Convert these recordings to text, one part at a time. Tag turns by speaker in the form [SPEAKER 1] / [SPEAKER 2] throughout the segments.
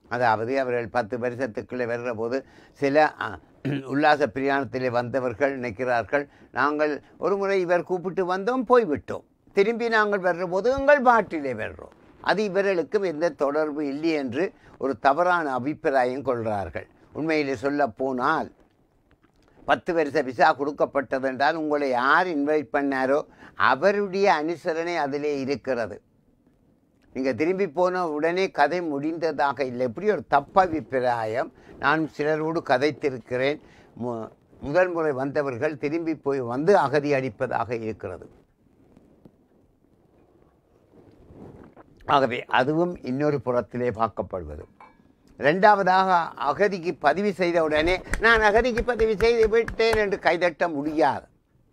[SPEAKER 1] அதாவது அவர்கள் 10 வருஷத்துக்குள்ளே வர்ற போது சில உல்லாச பிரயாணத்திலே வந்தவர்கள் நினைக்கிறார்கள், நாங்கள் ஒரு முறை இவர் கூப்பிட்டு வந்தோம் போய்விட்டோம், திரும்பி நாங்கள் வர்ற போது எங்கள் பாட்டிலே வர்றோம், அது இவர்களுக்கும் எந்த தொடர்பு இல்லை என்று ஒரு தவறான அபிப்பிராயம் கொள்கிறார்கள். உண்மையிலே சொல்ல போனால் 10 வருஷ விசா கொடுக்கப்பட்டது என்றால் உங்களை யார் இன்வைட் பண்ணாரோ அவருடைய அனுசரணை அதிலே இருக்கிறது. நீங்கள் திரும்பி போன உடனே கதை முடிந்ததாக இல்லை. இப்படி ஒரு தப்பபிப்பிராயம் நான் சிலரோடு கதைத்திருக்கிறேன். முதல் முறை வந்தவர்கள் திரும்பி போய் வந்து அகதி அடிப்பதாக இருக்கிறது. ஆகவே அதுவும் இன்னொரு புறத்திலே பார்க்கப்படுவது. ரெண்டாவதாக, அகதிக்கு பதிவு செய்த உடனே நான் அகதிக்கு பதிவு செய்து விட்டேன் என்று கைதட்ட முடியாது.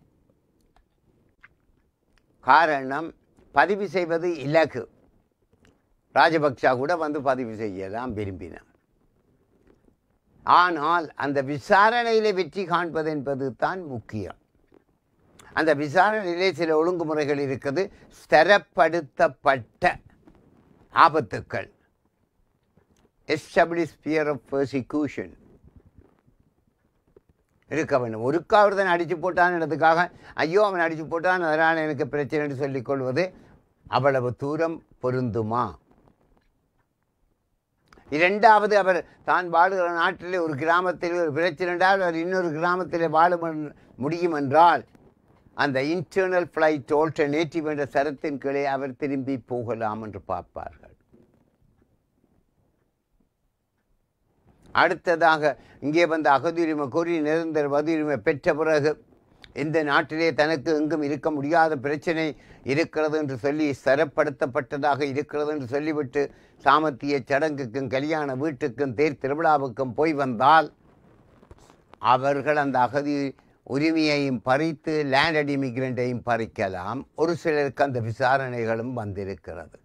[SPEAKER 1] காரணம், பதிவு செய்வது இலக்கு. ராஜபக்சா கூட வந்து பதிவு செய்யலாம் விரும்பினார். ஆனால் அந்த விசாரணையிலே வெற்றி காண்பது என்பது தான் முக்கியம். அந்த விசாரணையிலே சில ஒழுங்குமுறைகள் இருக்குது. ஸ்திரப்படுத்தப்பட்ட ஆபத்துக்கள், எஸ்டாப்ளிஷ் ஃபியர் ஆஃப் பெர்சிக்யூஷன் இருக்க வேண்டும். ஒருக்கா ஒருத்தன் அடித்து போட்டான்றதுக்காக ஐயோ அவன் அடித்து போட்டான் அதனால் எனக்கு பிரச்சனைன்னு சொல்லிக்கொள்வது அவ்வளவு தூரம் பொருந்துமா? இரண்டாவது, அவர் தான் வாழுகிற நாட்டிலே ஒரு கிராமத்தில் ஒரு பிரச்சனை என்றால் அவர் இன்னொரு கிராமத்தில் வாழ முடியும் என்றால் அந்த இன்டர்னல் ஃப்ளைட் ஆல்டர்னேட்டிவ் என்ற சரத்தின் கீழே அவர் திரும்பி போகலாம் என்று பார்ப்பார்கள். அடுத்ததாக, இங்கே வந்து அகதியுரிமை கோரி நிரந்தர வதியுரிமை பெற்ற பிறகு இந்த நாட்டிலே தனக்கு எங்கும் இருக்க முடியாத பிரச்சனை இருக்கிறது என்று சொல்லி ஸ்திரப்படுத்தப்பட்டதாக இருக்கிறது என்று சொல்லிவிட்டு சாமத்திய சடங்குக்கும் கல்யாண வீட்டுக்கும் தேர் திருவிழாவுக்கும் போய் வந்தால் அவர்கள் அந்த அகதி உரிமையையும் பறித்து லேண்டட் இமிகிரண்டையும் பறிக்கலாம். ஒரு சிலருக்கு அந்த விசாரணைகளும் வந்திருக்கிறது.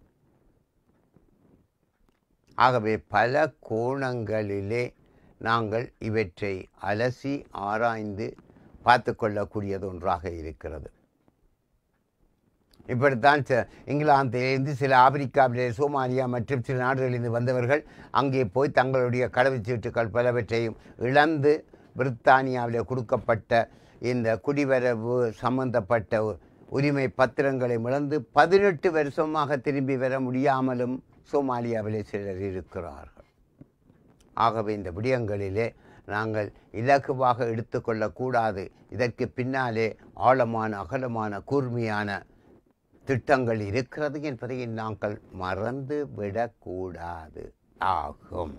[SPEAKER 1] ஆகவே பல கோணங்களிலே நாங்கள் இவற்றை அலசி ஆராய்ந்து பார்த்து கொள்ளக்கூடியது ஒன்றாக இருக்கிறது. இப்படித்தான் இங்கிலாந்திலிருந்து சில ஆப்பிரிக்காவிலே சோமாலியா மற்றும் சில நாடுகளிலிருந்து வந்தவர்கள் அங்கே போய் தங்களுடைய கடவுச்சீட்டுகள் பலவற்றையும் இழந்து பிரித்தானியாவில் கொடுக்கப்பட்ட இந்த குடிவரவு சம்பந்தப்பட்ட உரிமை பத்திரங்களை இழந்து 18 வருஷமாக திரும்பி வர முடியாமலும் சோமாலியாவிலே சிலர் இருக்கிறார்கள். ஆகவே இந்த விடயங்களிலே நாங்கள் இலகுவாக எடுத்துக்கொள்ளக்கூடாது. இதற்கு பின்னாலே ஆழமான அகலமான கூர்மையான திட்டங்கள் இருக்கிறது என்பதை நாங்கள் மறந்து விடக்கூடாது ஆகும்.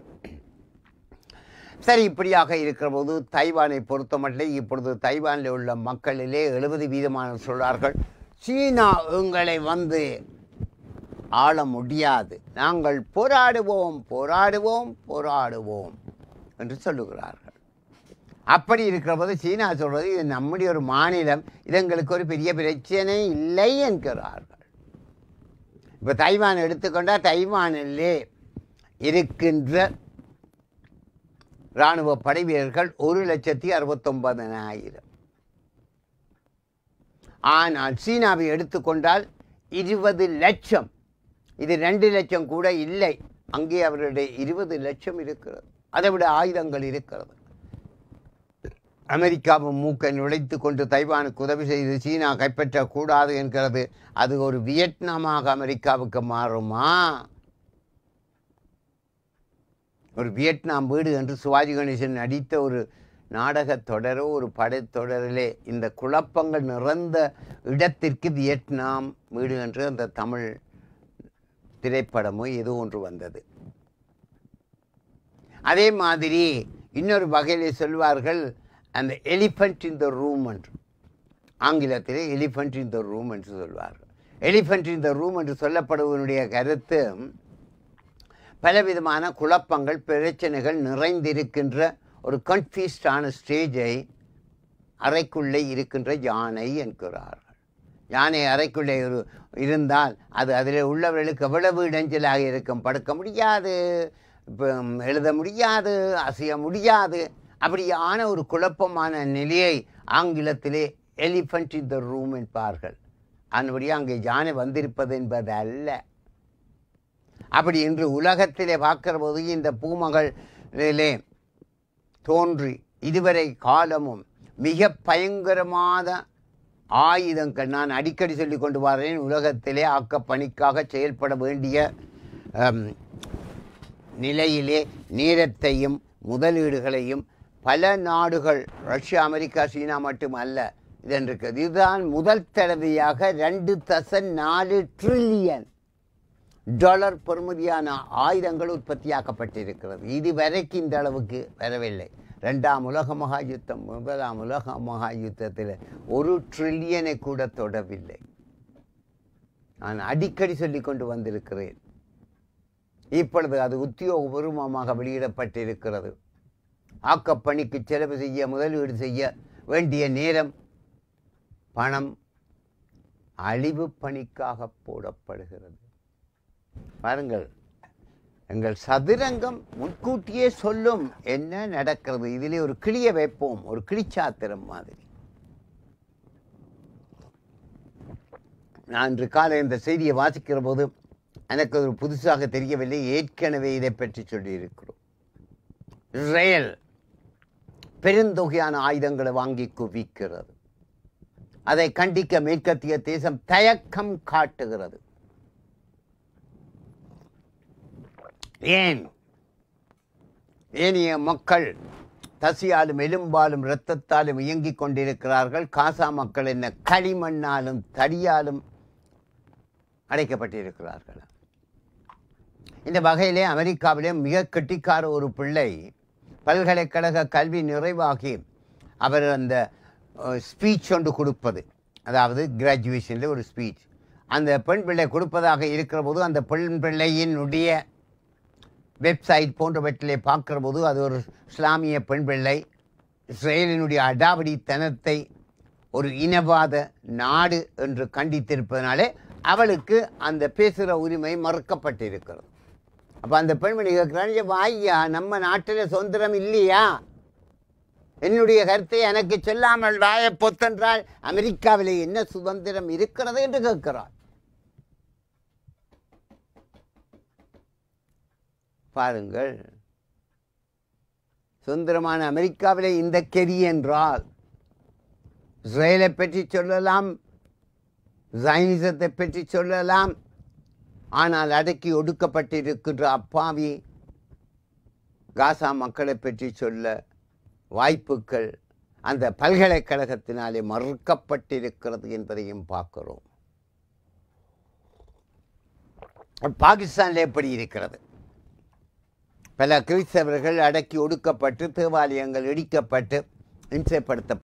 [SPEAKER 1] சரி, இப்படியாக இருக்கிற போது தைவானை பொறுத்தமட்டில் இப்பொழுது தைவானில் உள்ள மக்களிலே 70% சொல்றார்கள், சீனா எங்களை வந்து ஆள முடியாது, நாங்கள் போராடுவோம் போராடுவோம் போராடுவோம் என்று சொல்லுகிறார்கள். அப்படி இருக்கிற போது சீனா சொல்வது இது நம்முடைய ஒரு மாநிலம், இது எங்களுக்கு ஒரு பெரிய பிரச்சனை இல்லை என்கிறார்கள். இப்போ தைவான் எடுத்துக்கொண்டால் தைவானிலே இருக்கின்ற இராணுவ படை வீரர்கள் 1,69,000. ஆனால் சீனாவை எடுத்துக்கொண்டால் 20 லட்சம். இது 2 லட்சம் கூட இல்லை. அங்கே அவருடைய 20 லட்சம் இருக்கிறது. அதை விட ஆயுதங்கள் இருக்கிறது. அமெரிக்காவும் மூக்கை நுழைத்து கொண்டு தைவானுக்கு உதவி செய்து சீனா கைப்பற்றக்கூடாது என்கிறது. அது ஒரு வியட்நாமாக அமெரிக்காவுக்கு மாறுமா? ஒரு வியட்நாம் வீடு என்று சிவாஜி கணேசன் நடித்த ஒரு நாடகத் தொடரோ ஒரு படைத்தொடரிலே இந்த குழப்பங்கள் நிறைந்த இடத்திற்கு வியட்நாம் வீடு என்று அந்த தமிழ் திரைப்படமோ ஏதோ ஒன்று வந்தது. அதே மாதிரி இன்னொரு வகையிலே சொல்வார்கள், அந்த எலிஃபண்ட் இன் த ரூம் என்று, ஆங்கிலத்திலே எலிஃபண்ட் இன் த ரூம் என்று சொல்வார்கள். எலிஃபண்ட் இன் த ரூம் என்று சொல்லப்படுவதனுடைய கருத்து, பலவிதமான குழப்பங்கள் பிரச்சனைகள் நிறைந்திருக்கின்ற ஒரு கன்ஃபியூஸ்டான ஸ்டேஜை அறைக்குள்ளே இருக்கின்ற யானை என்கிறார்கள். யானை அறைக்குள்ளே இருந்தால் அது அதில் உள்ளவர்களுக்கு எவ்வளவு இடைஞ்சலாக இருக்கும். படுக்க முடியாது, எழுத முடியாது, அசைய முடியாது. அப்படியான ஒரு குழப்பமான நிலையை ஆங்கிலத்திலே எலிஃபண்ட் இன் த ரூம் என்பார்கள். அதுபடியே அங்கே யானை வந்திருப்பது என்பது அல்ல. அப்படி இன்று உலகத்திலே பார்க்கிற போது இந்த பூமகளிலே தோன்றி இதுவரை காலமும் மிக பயங்கரமான ஆயுதங்கள், நான் அடிக்கடி சொல்லி கொண்டு வரேன், உலகத்திலே ஆக்கப்பணிக்காக செயல்பட வேண்டிய நிலையிலே நேரத்தையும் முதலீடுகளையும் பல நாடுகள், ரஷ்யா, அமெரிக்கா, சீனா மட்டுமல்ல இதென்றிருக்கிறது. இதுதான் முதல் தடவையாக 2.4 டிரில்லியன் டாலர் பெறுமதியான ஆயுதங்கள் உற்பத்தியாக்கப்பட்டிருக்கிறது. இதுவரைக்கும் இந்த அளவுக்கு வரவில்லை. 2ஆம் உலக மகா யுத்தம், 1ஆம் உலக மகா யுத்தத்தில் 1 டிரில்லியனை கூட தொடவில்லை. நான் அடிக்கடி சொல்லிக் கொண்டு வந்திருக்கிறேன். இப்பொழுது அது உத்தியோகபூர்வமாக வெளியிடப்பட்டிருக்கிறது. ஆக்கப்பணிக்கு செலவு செய்ய, முதலீடு செய்ய வேண்டிய நேரம், பணம் அழிவு பணிக்காக போடப்படுகிறது. பாருங்கள், எங்கள் சதுரங்கம் முன்கூட்டியே சொல்லும் என்ன நடக்கிறது. இதிலே ஒரு கிளிய வைப்போம், ஒரு கிளிச்சாத்திரம் மாதிரி. நான் இன்று காலை இந்த செய்தியை வாசிக்கிற போது எனக்கு ஒரு புதுசாக தெரியவில்லை. ஏற்கனவே இதை பற்றி சொல்லியிருக்கிறோம். இஸ்ரேல் பெருந்தொகையான ஆயுதங்களை வாங்கி குவிக்கிறது. அதை கண்டிக்க மேற்கத்திய தேசம் தயக்கம் காட்டுகிறது. ஏனைய மக்கள் தசியாலும் எலும்பாலும் இரத்தத்தாலும் இயங்கிக் கொண்டிருக்கிறார்கள். காசா மக்கள் என்ன களிமண்ணாலும் தடியாலும் அடைக்கப்பட்டிருக்கிறார்கள். இந்த வகையிலே அமெரிக்காவிலே மிக கெட்டிக்கார ஒரு பிள்ளை பல்கலைக்கழக கல்வி நிறைவாகி அவர் அந்த ஸ்பீச் ஒன்று கொடுப்பது, அதாவது கிராஜுவேஷனில் ஒரு ஸ்பீச், அந்த பெண் பிள்ளை கொடுப்பதாக இருக்கிற போது அந்த பெண் பிள்ளையினுடைய வெப்சைட் போன்றவற்றிலே பார்க்கிற போது அது ஒரு இஸ்லாமிய பெண் பிள்ளை இஸ்ரேலினுடைய அடாவடித்தனத்தை ஒரு இனவாத நாடு என்று கண்டித்திருப்பதனாலே அவளுக்கு அந்த பேசுகிற உரிமை மறுக்கப்பட்டிருக்கிறது. அப்போ அந்த பெண்மணி கேட்குறாங்க, வாய்யா, நம்ம நாட்டில் சுதந்திரம் இல்லையா? என்னுடைய கருத்தை எனக்கு சொல்லாமல் வாய பொத்தென்றால் அமெரிக்காவிலே என்ன சுதந்திரம் இருக்கிறது என்று கேட்கிறார். பாருங்கள், சுதந்திரமான அமெரிக்காவிலே இந்த கெரி என்றால் இஸ்ரேலை பற்றி சொல்லலாம், ஜைனிசத்தை பற்றி சொல்லலாம், ஆனால் அடக்கி ஒடுக்கப்பட்டிருக்கின்ற அப்பாவி காசா மக்களை பற்றி சொல்ல வாய்ப்புகள் அந்த பல்கலைக்கழகத்தினாலே மறுக்கப்பட்டிருக்கிறது என்பதையும் பார்க்கிறோம். பாகிஸ்தானில் எப்படி இருக்கிறது? பல கிறிஸ்தவர்கள் அடக்கி ஒடுக்கப்பட்டு தேவாலயங்கள் இடிக்கப்பட்டு இம்சைப்படுத்த